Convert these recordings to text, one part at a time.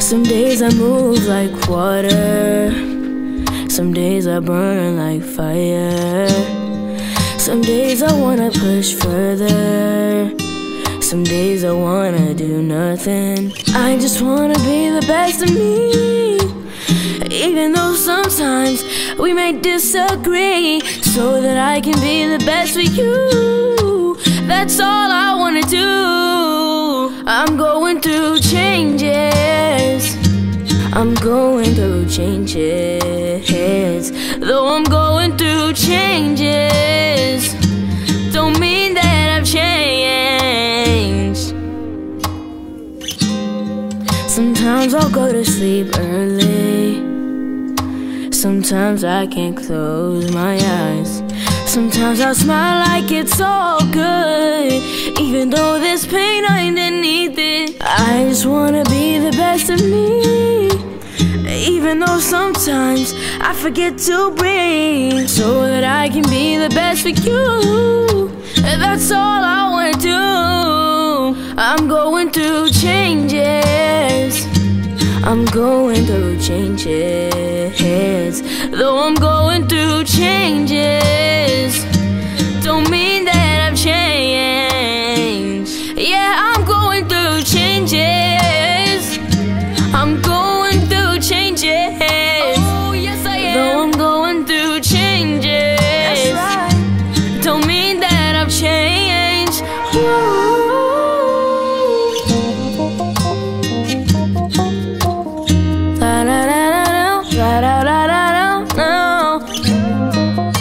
Some days I move like water, some days I burn like fire. Some days I wanna push further, some days I wanna do nothing. I just wanna be the best of me, even though sometimes we may disagree, so that I can be the best for you. That's all I wanna do. I'm going through changes, I'm going through changes. Though I'm going through changes, don't mean that I've changed. Sometimes I'll go to sleep early, sometimes I can't close my eyes. Sometimes I'll smile like it's all good, even though there's pain underneath it. I just wanna be the best of me, even though sometimes I forget to breathe, so that I can be the best for you. That's all I wanna do. I'm going through changes, I'm going through changes. Though I'm going through changes, don't mean that I've changed. Yeah, I'm going through changes, I'm going through changes. Oh, yes I am. Though I'm going through changes, that's right, don't mean that I've changed. Ooh.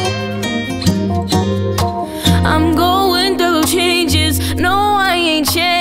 I'm going through changes, no I ain't changed.